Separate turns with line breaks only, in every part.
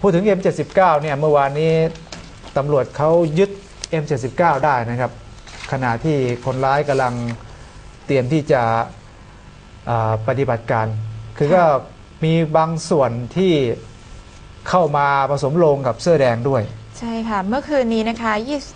พูดถึง M79 เนี่ยเมื่อวานนี้ตำรวจเขายึด M79 ได้นะครับขณะที่คนร้ายกำลังเตรียมที่จะปฏิบัติการคือก็มีบางส่วนที่เข้ามาผสมโลงกับเสื้อแดงด้วย
ใช่ค่ะเมื่อคืนนี้นะคะ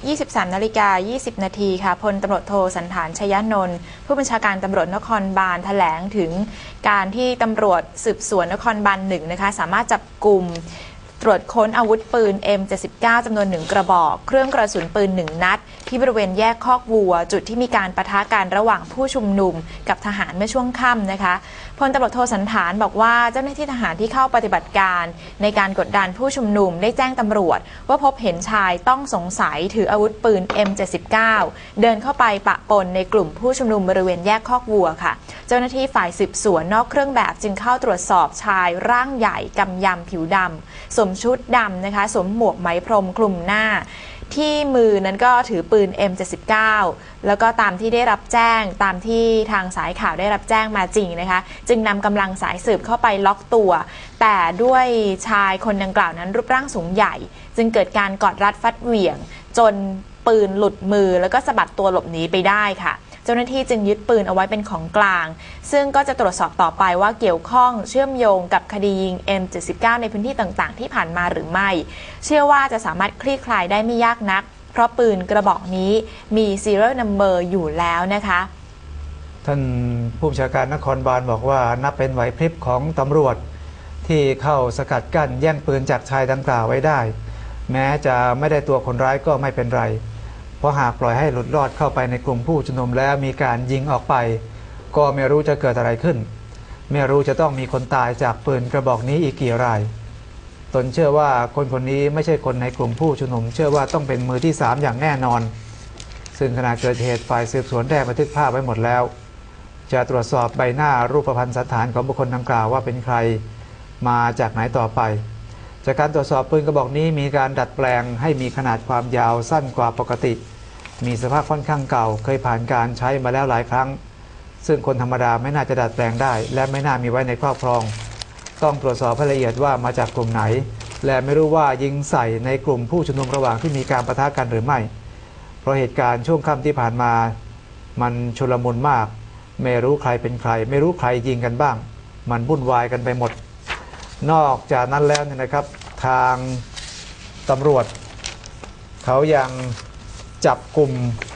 23:20 นาทีค่ะพลตำรวจโทสันธานชยนนท์ผู้บัญชาการตำรวจนครบาลแถลงถึงการที่ตำรวจสืบสวนนครบาล1นะคะสามารถจับกลุ่มตรวจค้นอาวุธปืน M79 จำนวน1กระบอกเครื่องกระสุนปืน1นัดที่บริเวณแยกคอกวัวจุดที่มีการปะทะกันระหว่างผู้ชุมนุมกับทหารเมื่อช่วงค่ำนะคะพลตำรวจโทสันธานบอกว่าเจ้าหน้าที่ทหารที่เข้าปฏิบัติการในการกดดันผู้ชุมนุมได้แจ้งตำรวจว่าพบเห็นชายต้องสงสัยถืออาวุธปืน M79 เดินเข้าไปปะปนในกลุ่มผู้ชุมนุมบริเวณแยกคอกวัวค่ะเจ้าหน้าที่ฝ่ายสืบสวนนอกเครื่องแบบจึงเข้าตรวจสอบชายร่างใหญ่กำยำผิวดำสวมชุดดำนะคะสวมหมวกไหมพรมคลุมหน้าที่มือนั้นก็ถือปืน M79 แล้วก็ตามที่ได้รับแจ้งตามที่ทางสายข่าวได้รับแจ้งมาจริงนะคะจึงนำกำลังสายสืบเข้าไปล็อกตัวแต่ด้วยชายคนดังกล่าวนั้นรูปร่างสูงใหญ่จึงเกิดการกอดรัดฟัดเหวี่ยงจนปืนหลุดมือแล้วก็สะบัดตัวหลบหนีไปได้ค่ะเจ้าหน้าที่จึงยึดปืนเอาไว้เป็นของกลางซึ่งก็จะตรวจสอบต่อไปว่าเกี่ยวข้องเชื่อมโยงกับคดียิง M79 ในพื้นที่ต่างๆที่ผ่านมาหรือไม่เชื่อว่าจะสามารถคลี่คลายได้ไม่ยากนักเพราะปืนกระบอกนี้มี serial number อยู่แล้วนะคะ
ท่านผู้บัญชาการนครบาลบอกว่านับเป็นไหวพริบของตำรวจที่เข้าสกัดกั้นแย่งปืนจากชายดังกล่าวไว้ได้แม้จะไม่ได้ตัวคนร้ายก็ไม่เป็นไรเพราะหากปล่อยให้หลุดรอดเข้าไปในกลุ่มผู้ชุมนุมแล้วมีการยิงออกไปก็ไม่รู้จะเกิดอะไรขึ้นไม่รู้จะต้องมีคนตายจากปืนกระบอกนี้อีกกี่รายตนเชื่อว่าคนนี้ไม่ใช่คนในกลุ่มผู้ชุมนุมเชื่อว่าต้องเป็นมือที่3อย่างแน่นอนซึ่งขณะเกิดเหตุฝ่ายสืบสวนได้บันทึกภาพไว้หมดแล้วจะตรวจสอบใบหน้ารูปพรรณสันฐานของบุคคลดังกล่าวว่าเป็นใครมาจากไหนต่อไปจากการตรวจสอบปืนกระบอกนี้มีการดัดแปลงให้มีขนาดความยาวสั้นกว่าปกติมีสภาพค่อนข้างเก่าเคยผ่านการใช้มาแล้วหลายครั้งซึ่งคนธรรมดาไม่น่าจะดัดแปลงได้และไม่น่ามีไว้ในครอบครองต้องตรวจสอบให้ละเอียดว่ามาจากกลุ่มไหนและไม่รู้ว่ายิงใส่ในกลุ่มผู้ชุมนุมระหว่างที่มีการปะทะกันหรือไม่เพราะเหตุการณ์ช่วงค่ำที่ผ่านมามันชุลมุนมากไม่รู้ใครเป็นใครไม่รู้ใครยิงกันบ้างมันวุ่นวายกันไปหมดนอกจากนั้นแล้วเนี่ยนะครับทางตำรวจเขายังจับกลุ่ม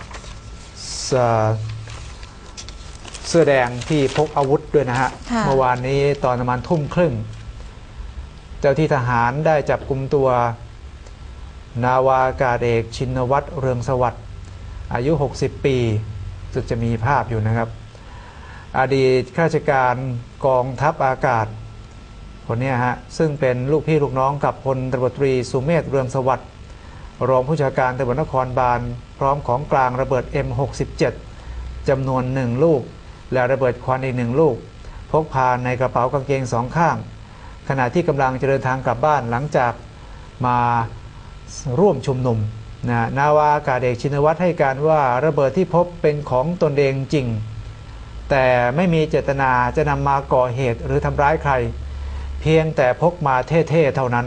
เสื้อแดงที่พกอาวุธด้วยนะฮะเมื่อวานนี้ตอนประมาณทุ่มครึ่งเจ้าที่ทหารได้จับกลุ่มตัวนาวาอากาศเอกชินวัตรเรืองสวัสดิ์อายุ60ปีซึ่งจะมีภาพอยู่นะครับอดีตข้าราชการกองทัพอากาศคนนี้ฮะซึ่งเป็นลูกพี่ลูกน้องกับพลตำรวจตรีสุเมธเรืองสวัสดิ์รองผู้บัญชาการตำรวจนครบาลพร้อมของกลางระเบิด M67 จำนวน1ลูกและระเบิดควันอีก1ลูกพกพาในกระเป๋ากางเกง2ข้างขณะที่กำลังจะเดินทางกลับบ้านหลังจากมาร่วมชุมนุมนาวาอากาศเอกชินวัตรให้การว่าระเบิดที่พบเป็นของตนเองจริงแต่ไม่มีเจตนาจะนำมาก่อเหตุหรือทำร้ายใครเพียงแต่พกมาเท่ๆเท่านั้น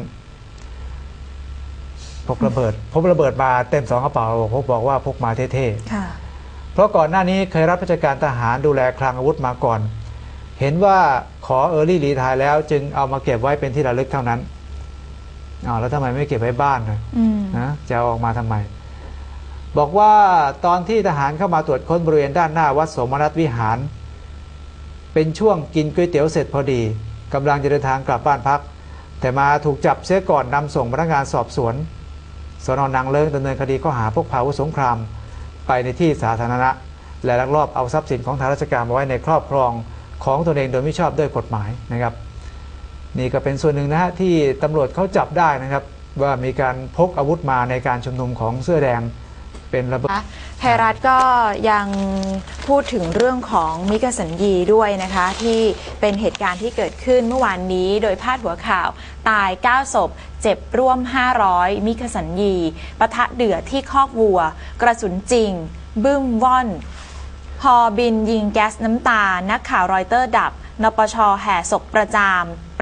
พกระเบิดมาเต็ม2กระเป๋าเขาบอกว่าพกมาเท่ๆเพราะก่อนหน้านี้เคยรับราชการทหารดูแลคลังอาวุธมาก่อนเห็นว่าขอเออร์ลี่รีไทร์แล้วจึงเอามาเก็บไว้เป็นที่ระลึกเท่านั้นแล้วทำไมไม่เก็บไว้บ้านนะจะเอาออกมาทำไมบอกว่าตอนที่ทหารเข้ามาตรวจค้นบริเวณด้านหน้าวัดสมนัตวิหารเป็นช่วงกินก๋วยเตี๋ยวเสร็จพอดีกำลังจะเดินทางกลับบ้านพักแต่มาถูกจับเสียก่อนนำส่งพนักงานสอบสวนสน.นางเลิ้งดำเนินคดีข้อหาพกพาอาวุธสงครามไปในที่สาธารณะและลักลอบเอาทรัพย์สินของทางราชการมาไว้ในครอบครองของตนเองโดยไม่ชอบด้วยกฎหมายนะครับนี่ก็เป็นส่วนหนึ่งนะฮะที่ตำรวจเขาจับได้นะครับว่ามีการพกอาวุธมาในการชุมนุมของเสื้อแดงเป็นระเบิด
ไทยรัฐก็ยังพูดถึงเรื่องของมิกสัญญีด้วยนะคะที่เป็นเหตุการณ์ที่เกิดขึ้นเมื่อวานนี้โดยพาดหัวข่าวตาย9ศพเจ็บร่วม500มิกสัญญีปะทะเดือดที่คอกวัวกระสุนจริงบึ้มว่อนพอบินยิงแก๊สน้ำตานักข่าวรอยเตอร์ดับนปช.แห่ศกประจามป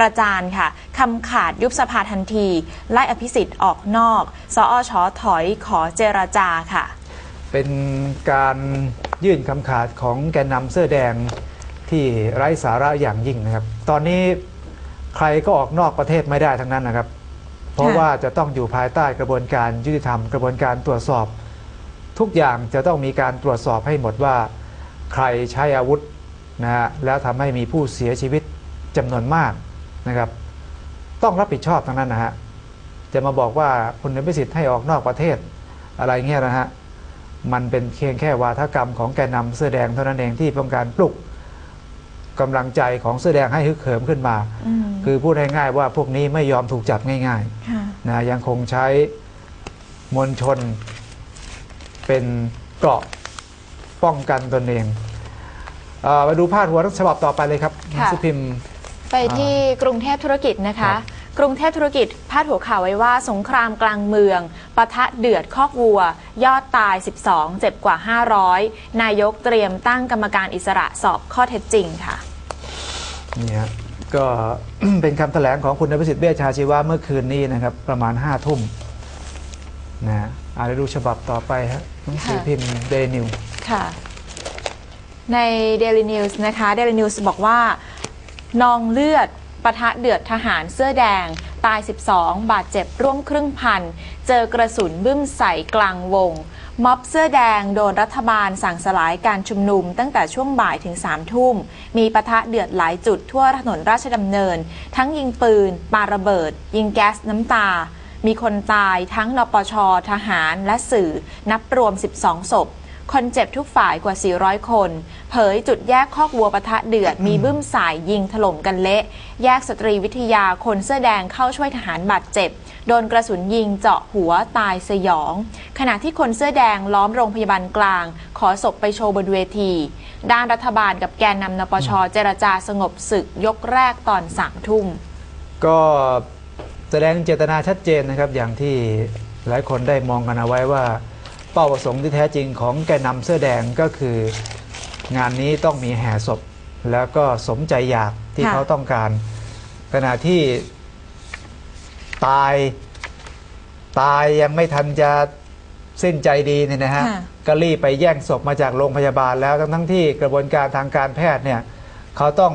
ประจานค่ะคำขาดยุบสภาทันทีไล่อภิสิทธิ์ออกนอกสอช.ถอยขอเจรจาค่ะ
เป็นการยื่นคำขาดของแกนนำเสื้อแดงที่ไร้สาระอย่างยิ่งนะครับตอนนี้ใครก็ออกนอกประเทศไม่ได้ทั้งนั้นนะครับเพราะว่าจะต้องอยู่ภายใต้กระบวนการยุติธรรมกระบวนการตรวจสอบทุกอย่างจะต้องมีการตรวจสอบให้หมดว่าใครใช้อาวุธนะฮะแล้วทำให้มีผู้เสียชีวิตจำนวนมากนะครับต้องรับผิดชอบทั้งนั้นนะฮะจะมาบอกว่าคุณอภิสิทธิ์ให้ออกนอกประเทศอะไรเงี้ยนะฮะมันเป็นเพียงแค่วาทกรรมของแกนนำเสื้อแดงเท่านั้นเองที่ต้องการปลุกกำลังใจของเสื้อแดงให้ฮึกเหิมขึ้นมาคือพูดง่ายๆว่าพวกนี้ไม่ยอมถูกจับง่ายๆนะยังคงใช้มวลชนเป็นเกราะป้องกันตนเองมาดูพาดหัวฉบับต่อไปเลยครับหนังสือพิมพ์
ไปที่กรุงเทพธุรกิจนะคะกรุงเทพธุรกิจพาดหัวข่าวไว้ว่าสงครามกลางเมืองปะทะเดือดคอกวัวยอดตาย12เจ็บกว่า500นายกเตรียมตั้งกรรมการอิสระสอบข้อเท็จจริงค่ะ
นี่ฮะก็ เป็นคำแถลงของคุณอภิสิทธิ์ เวชชาชีวะเมื่อคืนนี้นะครับประมาณ5 ทุ่มนะอาจจะดูฉบับต่อไปฮะหนังสือพิมพ์เดลินิว
ค่ะใน Daily News นะคะ Daily News บอกว่านองเลือดปะทะเดือดทหารเสื้อแดงตาย12บาดเจ็บร่วมครึ่งพันเจอกระสุนบึ้มใส่กลางวงม็อบเสื้อแดงโดนรัฐบาลสั่งสลายการชุมนุมตั้งแต่ช่วงบ่ายถึง3 ทุ่มมีปะทะเดือดหลายจุดทั่วถนนราชดำเนินทั้งยิงปืนปาระเบิดยิงแก๊สน้ำตามีคนตายทั้งนปช.ทหารและสื่อนับรวม12 ศพคนเจ็บทุกฝ่ายกว่า400 คนเผยจุดแยกคอกวัวปะทะเดือดมีบึ้มสายยิงถล่มกันเละแยกสตรีวิทยาคนเสื้อแดงเข้าช่วยทหารบาดเจ็บโดนกระสุนยิงเจาะหัวตายสยองขณะที่คนเสื้อแดงล้อมโรงพยาบาลกลางขอศพไปโชว์บนเวทีด้านรัฐบาลกับแกนนำนปช.เจรจาสงบศึกยกแรกตอน3 ทุ่ม
ก็แสดงเจตนาชัดเจนนะครับอย่างที่หลายคนได้มองกันเอาไว้ว่าเป้าประสงค์ที่แท้จริงของแกนนำเสื้อแดงก็คืองานนี้ต้องมีแห่ศพแล้วก็สมใจอยากที่เขาต้องการขณะที่ตายยังไม่ทันจะสิ้นใจดีเนี่ยนะฮะก็รีบไปแย่งศพมาจากโรงพยาบาลแล้วทั้งที่กระบวนการทางการแพทย์เนี่ยเขาต้อง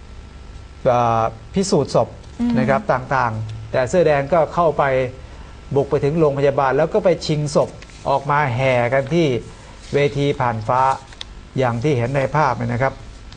พิสูจน์ศพนะครับต่างๆแต่เสื้อแดงก็เข้าไปบุกไปถึงโรงพยาบาลแล้วก็ไปชิงศพออกมาแห่กันที่เวทีผ่านฟ้าอย่างที่เห็นในภาพนะครับ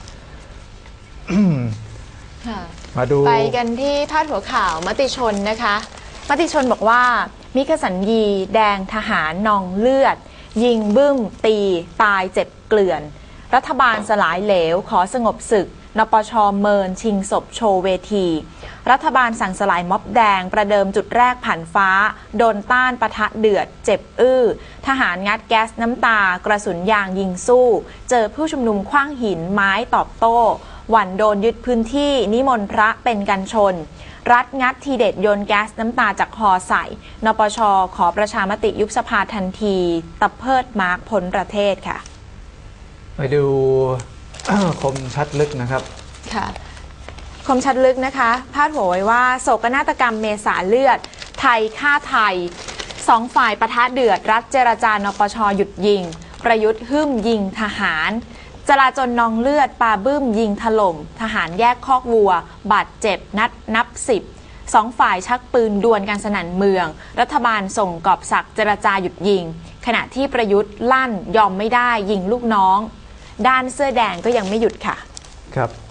มาดู
ไปกันที่พาดหัวข่าวมติชนนะคะมติชนบอกว่ามิขสัญญีแดงทหารนองเลือดยิงบึ้มตีตายเจ็บเกลื่อนรัฐบาลสลายเหลวขอสงบศึกนปช.เมินชิงศพโชว์เวทีรัฐบาลสั่งสลายม็อบแดงประเดิมจุดแรกผ่านฟ้าโดนต้านปะทะเดือดเจ็บทหารงัดแก๊สน้ำตากระสุนยางยิงสู้เจอผู้ชุมนุมขว้างหินไม้ตอบโต้หวั่นโดนยึดพื้นที่นิมนต์พระเป็นกันชนรัฐงัดทีเด็ดโยนแก๊สน้ำตาจากคอใส่นปช.ขอประชามติยุบสภาทันทีตะเพิดมาร์กพ้นประเทศค่ะ
ไปดู คมชัดลึกนะครับ
ค่ะคมชัดลึกนะคะพาดหัวไว้ว่าโศกนาฏกรรมเมษาเลือดไทยฆ่าไทย2 ฝ่ายปะทะเดือดรัฐเจรจานปช.หยุดยิงประยุทธ์หึ่มยิงทหารจลาจลนองเลือดปาบึ้มยิงถล่มทหารแยกคอกวัวบาดเจ็บนับ10 2 ฝ่ายชักปืนดวลกันสนั่นเมืองรัฐบาลส่งกอบศักดิ์เจรจาหยุดยิงขณะที่ประยุทธ์ลั่นยอมไม่ได้ยิงลูกน้องด้านเสื้อแดงก็ยังไม่หยุดค่ะ
ครับ